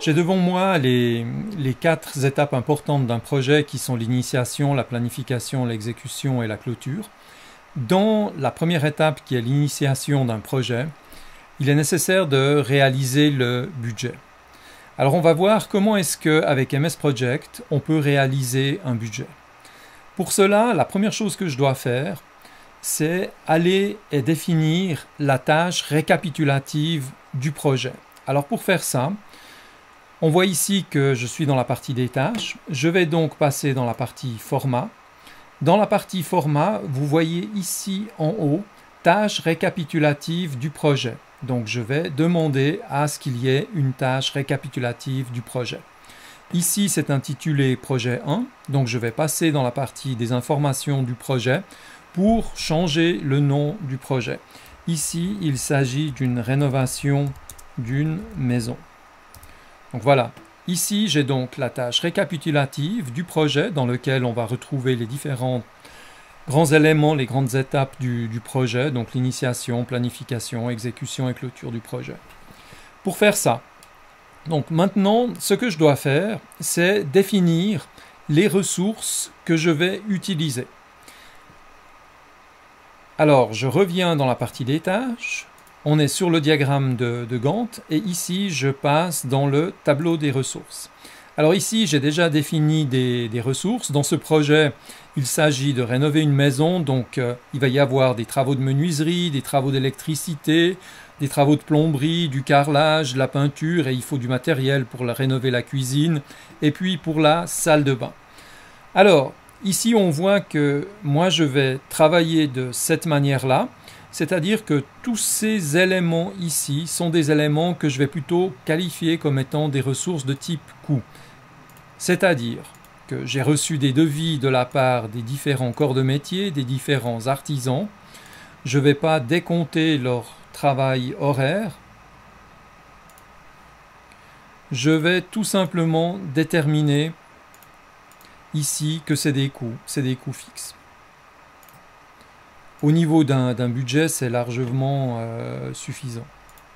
J'ai devant moi les 4 étapes importantes d'un projet qui sont l'initiation, la planification, l'exécution et la clôture. Dans la première étape qui est l'initiation d'un projet, il est nécessaire de réaliser le budget. Alors on va voir comment est-ce qu'avec MS Project, on peut réaliser un budget. Pour cela, la première chose que je dois faire, c'est aller et définir la tâche récapitulative du projet. Alors pour faire ça, on voit ici que je suis dans la partie des tâches. Je vais donc passer dans la partie format. Dans la partie format, vous voyez ici en haut, tâche récapitulative du projet. Donc je vais demander à ce qu'il y ait une tâche récapitulative du projet. Ici, c'est intitulé projet 1. Donc je vais passer dans la partie des informations du projet pour changer le nom du projet. Ici, il s'agit d'une rénovation d'une maison. Donc voilà, ici j'ai donc la tâche récapitulative du projet dans lequel on va retrouver les différents grands éléments, les grandes étapes du projet, donc l'initiation, planification, exécution et clôture du projet. Pour faire ça, donc maintenant, ce que je dois faire, c'est définir les ressources que je vais utiliser. Alors, je reviens dans la partie des tâches. On est sur le diagramme de Gantt et ici je passe dans le tableau des ressources. Alors ici j'ai déjà défini des ressources. Dans ce projet il s'agit de rénover une maison, donc il va y avoir des travaux de menuiserie, des travaux d'électricité, des travaux de plomberie, du carrelage, la peinture et il faut du matériel pour rénover la cuisine et puis pour la salle de bain. Alors ici on voit que moi je vais travailler de cette manière-là. C'est-à-dire que tous ces éléments ici sont des éléments que je vais plutôt qualifier comme étant des ressources de type coût. C'est-à-dire que j'ai reçu des devis de la part des différents corps de métier, des différents artisans. Je ne vais pas décompter leur travail horaire. Je vais tout simplement déterminer ici que c'est des coûts fixes. Au niveau d'un budget, c'est largement suffisant.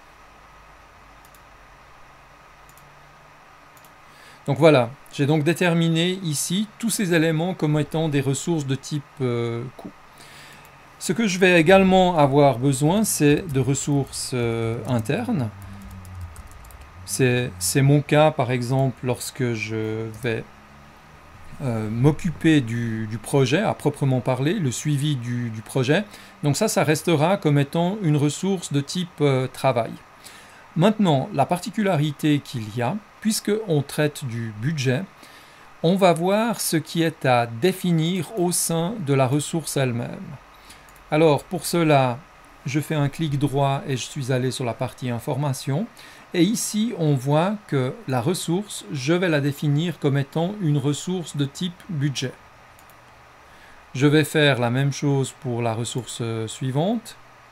Donc voilà, j'ai donc déterminé ici tous ces éléments comme étant des ressources de type coût. Ce que je vais également avoir besoin, c'est de ressources internes. C'est mon cas, par exemple, lorsque je vais m'occuper du projet à proprement parler, le suivi du projet. Donc ça restera comme étant une ressource de type travail. Maintenant, la particularité qu'il y a, puisqu'on traite du budget, on va voir ce qui est à définir au sein de la ressource elle-même. Alors pour cela, je fais un clic droit et je suis allé sur la partie information. Et ici, on voit que la ressource, je vais la définir comme étant une ressource de type budget. Je vais faire la même chose pour la ressource suivante.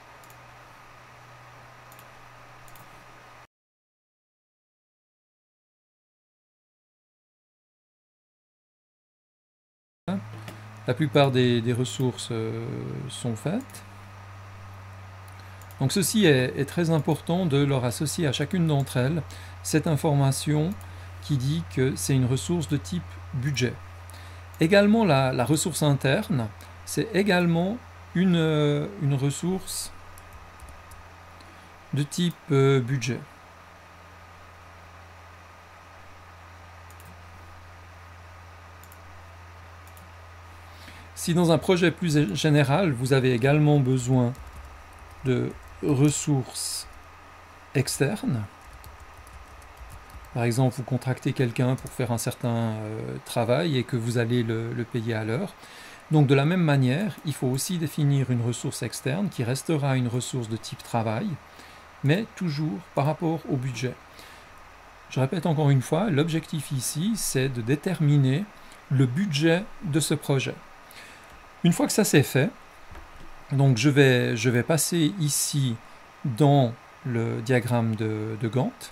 La plupart des ressources sont faites. Donc ceci est très important de leur associer à chacune d'entre elles cette information qui dit que c'est une ressource de type budget. Également la ressource interne, c'est également une ressource de type budget. Si dans un projet plus général, vous avez également besoin de ressources externes. Par exemple, vous contractez quelqu'un pour faire un certain travail et que vous allez le payer à l'heure. Donc de la même manière, il faut aussi définir une ressource externe qui restera une ressource de type travail, mais toujours par rapport au budget. Je répète encore une fois, l'objectif ici, c'est de déterminer le budget de ce projet. Une fois que ça c'est fait, donc je vais passer ici dans le diagramme de Gantt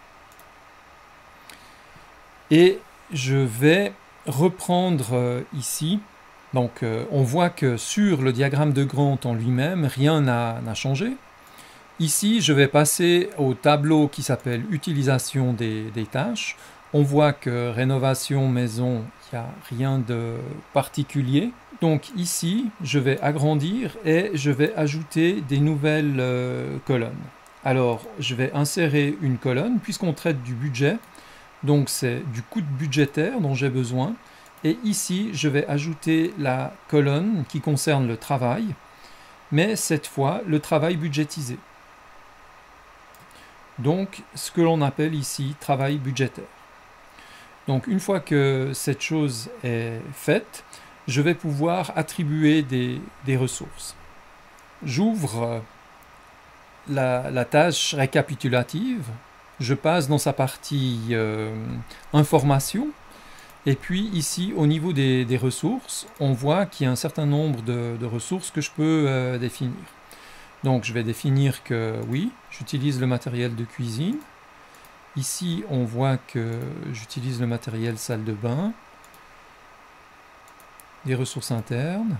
et je vais reprendre ici. Donc on voit que sur le diagramme de Gantt en lui-même, rien n'a changé. Ici, je vais passer au tableau qui s'appelle Utilisation des tâches. On voit que rénovation maison, il n'y a rien de particulier. Donc ici, je vais agrandir et je vais ajouter des nouvelles colonnes. Alors, je vais insérer une colonne puisqu'on traite du budget. Donc c'est du coût budgétaire dont j'ai besoin. Et ici, je vais ajouter la colonne qui concerne le travail, mais cette fois, le travail budgétisé. Donc, ce que l'on appelle ici travail budgétaire. Donc, une fois que cette chose est faite, je vais pouvoir attribuer des ressources. J'ouvre la tâche récapitulative, je passe dans sa partie information, et puis ici, au niveau des ressources, on voit qu'il y a un certain nombre de ressources que je peux définir. Donc je vais définir que oui, j'utilise le matériel de cuisine. Ici, on voit que j'utilise le matériel salle de bain, des ressources internes,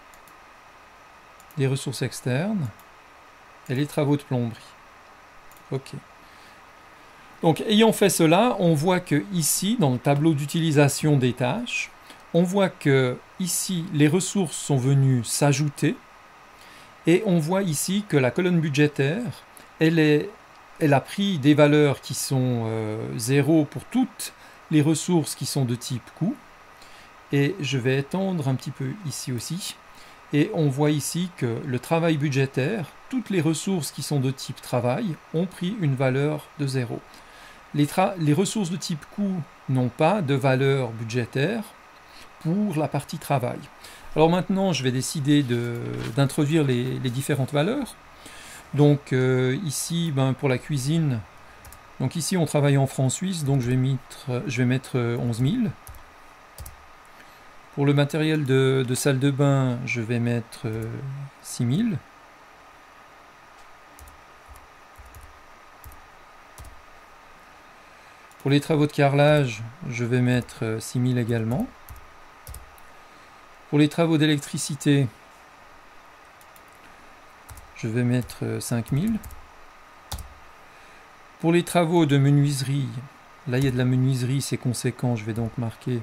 des ressources externes et les travaux de plomberie. OK. Donc, ayant fait cela, on voit que ici, dans le tableau d'utilisation des tâches, on voit que ici, les ressources sont venues s'ajouter. Et on voit ici que la colonne budgétaire, elle a pris des valeurs qui sont 0 pour toutes les ressources qui sont de type coût. Et je vais étendre un petit peu ici aussi. Et on voit ici que le travail budgétaire, toutes les ressources qui sont de type travail, ont pris une valeur de 0. Les ressources de type coût n'ont pas de valeur budgétaire pour la partie travail. Alors maintenant, je vais décider d'introduire les différentes valeurs. Donc ici, pour la cuisine, donc ici on travaille en francs suisses, donc je vais mettre 11 000. Pour le matériel de salle de bain, je vais mettre 6 000. Pour les travaux de carrelage, je vais mettre 6 000 également. Pour les travaux d'électricité, je vais mettre 5 000. Pour les travaux de menuiserie, là il y a de la menuiserie, c'est conséquent, je vais donc marquer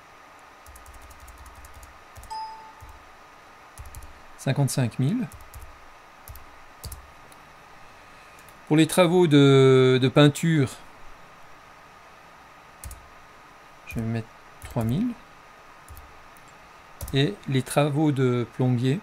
55 000. Pour les travaux de peinture, je vais mettre 3 000. Et les travaux de plombier,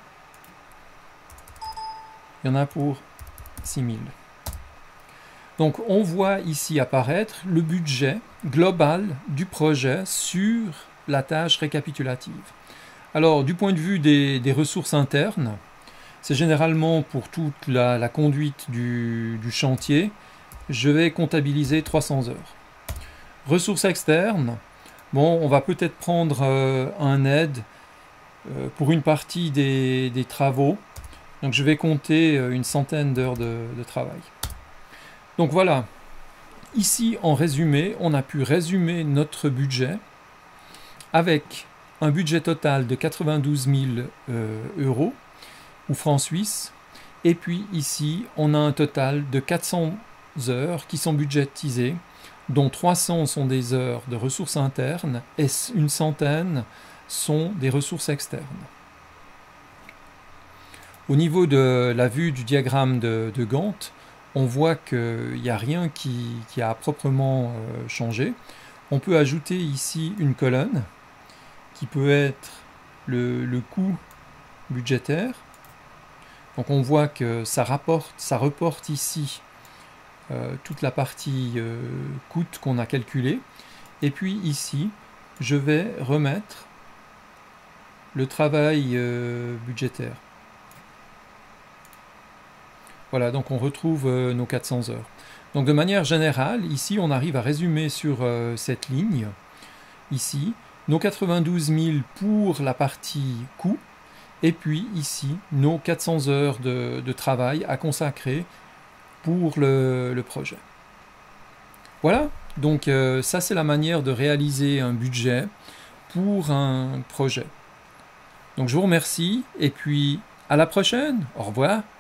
il y en a pour 6 000. Donc on voit ici apparaître le budget global du projet sur la tâche récapitulative. Alors du point de vue des ressources internes, c'est généralement pour toute la conduite du chantier, je vais comptabiliser 300 heures. Ressources externes, bon, on va peut-être prendre un aide pour une partie des travaux. Donc je vais compter une centaine d'heures de travail. Donc voilà, ici en résumé, on a pu résumer notre budget avec un budget total de 92 000 euros ou francs suisses. Et puis ici, on a un total de 400 heures qui sont budgétisées, dont 300 sont des heures de ressources internes et une centaine sont des ressources externes. Au niveau de la vue du diagramme de Gantt, on voit qu'il n'y a rien qui a proprement changé. On peut ajouter ici une colonne qui peut être le coût budgétaire. Donc on voit que ça reporte ici toute la partie coût qu'on a calculé. Et puis ici, je vais remettre le travail budgétaire. Voilà, donc on retrouve nos 400 heures. Donc de manière générale, ici on arrive à résumer sur cette ligne, ici, nos 92 000 pour la partie coût, et puis ici, nos 400 heures de travail à consacrer pour le projet. Voilà, donc ça c'est la manière de réaliser un budget pour un projet. Donc je vous remercie, et puis à la prochaine, au revoir.